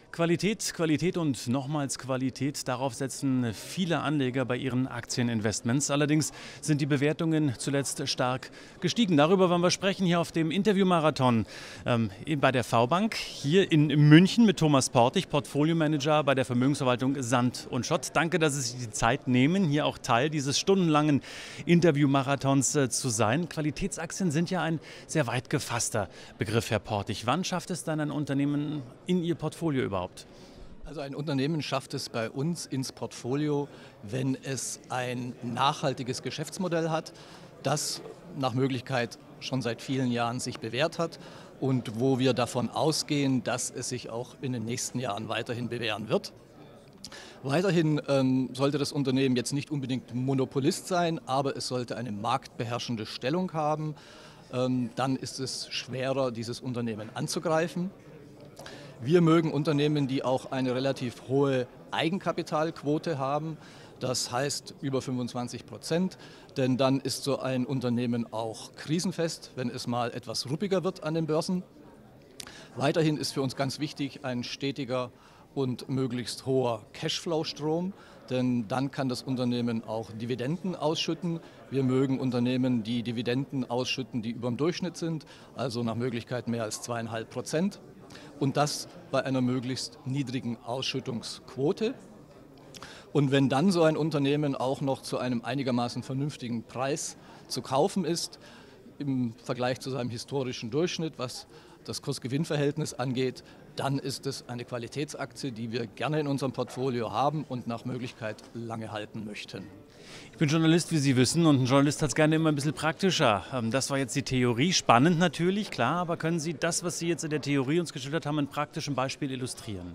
Qualität, Qualität und nochmals Qualität, darauf setzen viele Anleger bei ihren Aktieninvestments. Allerdings sind die Bewertungen zuletzt stark gestiegen. Darüber wollen wir sprechen hier auf dem Interviewmarathon bei der V-Bank hier in München mit Thomas Portig, Portfolio-Manager bei der Vermögensverwaltung Sand und Schott. Danke, dass Sie sich die Zeit nehmen, hier auch Teil dieses stundenlangen Interviewmarathons zu sein. Qualitätsaktien sind ja ein sehr weit gefasster Begriff, Herr Portig. Wann schafft es dann ein Unternehmen in Ihr Portfolio überhaupt? Also ein Unternehmen schafft es bei uns ins Portfolio, wenn es ein nachhaltiges Geschäftsmodell hat, das nach Möglichkeit schon seit vielen Jahren sich bewährt hat und wo wir davon ausgehen, dass es sich auch in den nächsten Jahren weiterhin bewähren wird. Weiterhin sollte das Unternehmen jetzt nicht unbedingt Monopolist sein, aber es sollte eine marktbeherrschende Stellung haben. Dann ist es schwerer, dieses Unternehmen anzugreifen. Wir mögen Unternehmen, die auch eine relativ hohe Eigenkapitalquote haben, das heißt über 25%, denn dann ist so ein Unternehmen auch krisenfest, wenn es mal etwas ruppiger wird an den Börsen. Weiterhin ist für uns ganz wichtig ein stetiger und möglichst hoher Cashflow-Strom, denn dann kann das Unternehmen auch Dividenden ausschütten. Wir mögen Unternehmen, die Dividenden ausschütten, die über dem Durchschnitt sind, also nach Möglichkeit mehr als 2,5%. Und das bei einer möglichst niedrigen Ausschüttungsquote. Und wenn dann so ein Unternehmen auch noch zu einem einigermaßen vernünftigen Preis zu kaufen ist, im Vergleich zu seinem historischen Durchschnitt, was das Kurs-Gewinn-Verhältnis angeht, dann ist es eine Qualitätsaktie, die wir gerne in unserem Portfolio haben und nach Möglichkeit lange halten möchten. Ich bin Journalist, wie Sie wissen, und ein Journalist hat es gerne immer ein bisschen praktischer. Das war jetzt die Theorie, spannend natürlich, klar, aber können Sie das, was Sie jetzt in der Theorie uns geschildert haben, in praktischem Beispiel illustrieren?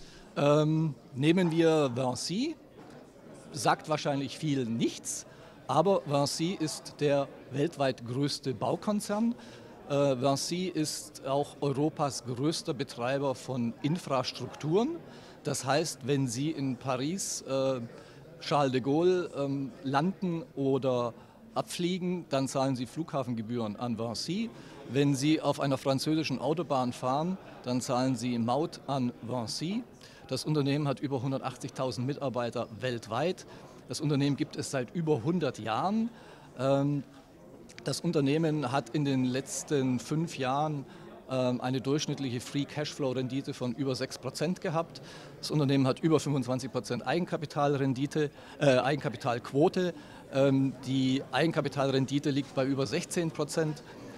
Nehmen wir Vinci, sagt wahrscheinlich vielen nichts, aber Vinci ist der weltweit größte Baukonzern. Vinci ist auch Europas größter Betreiber von Infrastrukturen. Das heißt, wenn Sie in Paris Charles de Gaulle landen oder abfliegen, dann zahlen Sie Flughafengebühren an Vinci. Wenn Sie auf einer französischen Autobahn fahren, dann zahlen Sie Maut an Vinci. Das Unternehmen hat über 180.000 Mitarbeiter weltweit. Das Unternehmen gibt es seit über 100 Jahren. Das Unternehmen hat in den letzten 5 Jahren eine durchschnittliche Free Cashflow-Rendite von über 6% gehabt. Das Unternehmen hat über 25% Eigenkapitalquote. Die Eigenkapitalrendite liegt bei über 16%.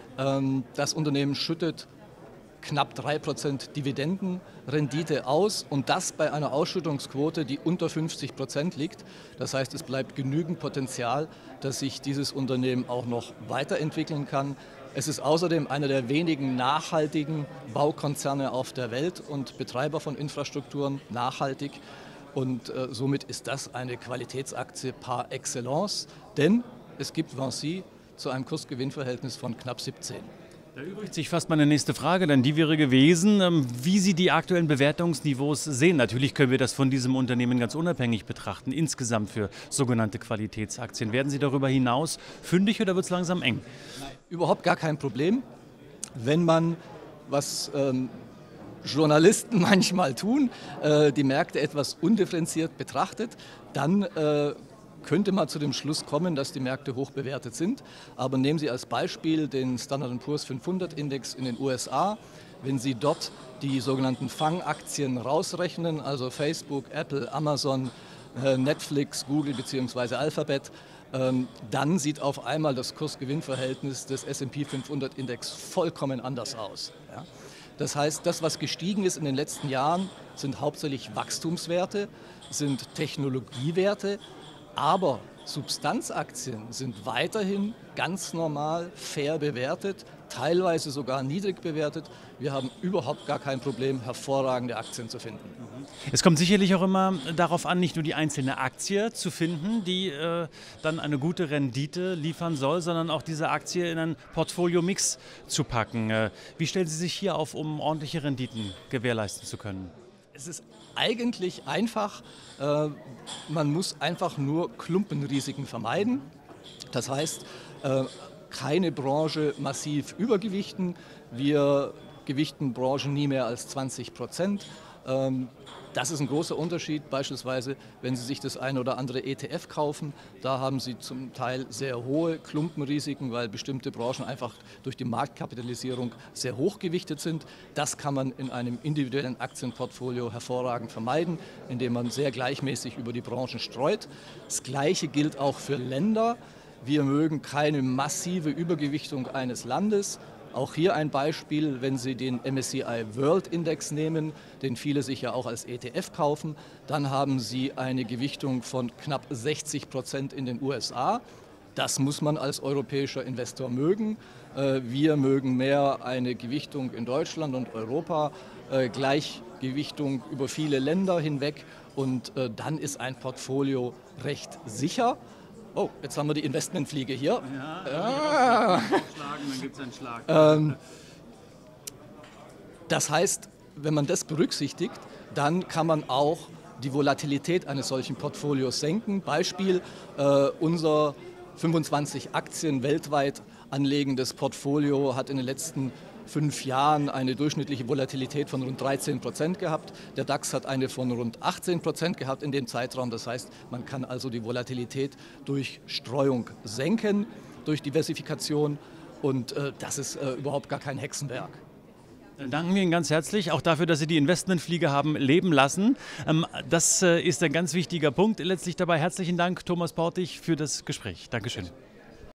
Das Unternehmen schüttet knapp 3% Dividendenrendite aus und das bei einer Ausschüttungsquote, die unter 50% liegt. Das heißt, es bleibt genügend Potenzial, dass sich dieses Unternehmen auch noch weiterentwickeln kann. Es ist außerdem einer der wenigen nachhaltigen Baukonzerne auf der Welt und Betreiber von Infrastrukturen nachhaltig. Und somit ist das eine Qualitätsaktie par excellence, denn es gibt Vinci zu einem Kursgewinnverhältnis von knapp 17. Da übrigt sich fast meine nächste Frage, denn die wäre gewesen, wie Sie die aktuellen Bewertungsniveaus sehen. Natürlich können wir das von diesem Unternehmen ganz unabhängig betrachten, insgesamt für sogenannte Qualitätsaktien. Werden Sie darüber hinaus fündig oder wird es langsam eng? Nein, überhaupt gar kein Problem. Wenn man, was Journalisten manchmal tun, die Märkte etwas undifferenziert betrachtet, dann könnte man zu dem Schluss kommen, dass die Märkte hoch bewertet sind. Aber nehmen Sie als Beispiel den Standard & Poor's 500 Index in den USA. Wenn Sie dort die sogenannten Fangaktien rausrechnen, also Facebook, Apple, Amazon, Netflix, Google bzw. Alphabet, dann sieht auf einmal das Kursgewinnverhältnis des S&P 500 Index vollkommen anders aus. Ja? Das heißt, das, was gestiegen ist in den letzten Jahren, sind hauptsächlich Wachstumswerte, sind Technologiewerte, aber Substanzaktien sind weiterhin ganz normal fair bewertet, teilweise sogar niedrig bewertet. Wir haben überhaupt gar kein Problem, hervorragende Aktien zu finden. Es kommt sicherlich auch immer darauf an, nicht nur die einzelne Aktie zu finden, die dann eine gute Rendite liefern soll, sondern auch diese Aktie in einen Portfolio-Mix zu packen. Wie stellen Sie sich hier auf, um ordentliche Renditen gewährleisten zu können? Es ist eigentlich einfach, man muss einfach nur Klumpenrisiken vermeiden. Das heißt, keine Branche massiv übergewichten. Wir gewichten Branchen nie mehr als 20%. Das ist ein großer Unterschied, beispielsweise, wenn Sie sich das ein oder andere ETF kaufen. Da haben Sie zum Teil sehr hohe Klumpenrisiken, weil bestimmte Branchen einfach durch die Marktkapitalisierung sehr hoch gewichtet sind. Das kann man in einem individuellen Aktienportfolio hervorragend vermeiden, indem man sehr gleichmäßig über die Branchen streut. Das Gleiche gilt auch für Länder. Wir mögen keine massive Übergewichtung eines Landes. Auch hier ein Beispiel, wenn Sie den MSCI World Index nehmen, den viele sich ja auch als ETF kaufen, dann haben Sie eine Gewichtung von knapp 60% in den USA. Das muss man als europäischer Investor mögen. Wir mögen mehr eine Gewichtung in Deutschland und Europa, Gleichgewichtung über viele Länder hinweg und dann ist ein Portfolio recht sicher. Oh, jetzt haben wir die Investmentfliege hier. Ja, dann gibt es einen Schlag. Das heißt, wenn man das berücksichtigt, dann kann man auch die Volatilität eines solchen Portfolios senken. Beispiel, unser 25 Aktien weltweit anlegendes Portfolio hat in den letzten 5 Jahren eine durchschnittliche Volatilität von rund 13% gehabt. Der DAX hat eine von rund 18% gehabt in dem Zeitraum. Das heißt, man kann also die Volatilität durch Streuung senken, durch Diversifikation und das ist überhaupt gar kein Hexenwerk. Dann danken wir Ihnen ganz herzlich, auch dafür, dass Sie die Investmentfliege haben leben lassen. Das ist ein ganz wichtiger Punkt letztlich dabei. Herzlichen Dank, Thomas Portig, für das Gespräch. Dankeschön.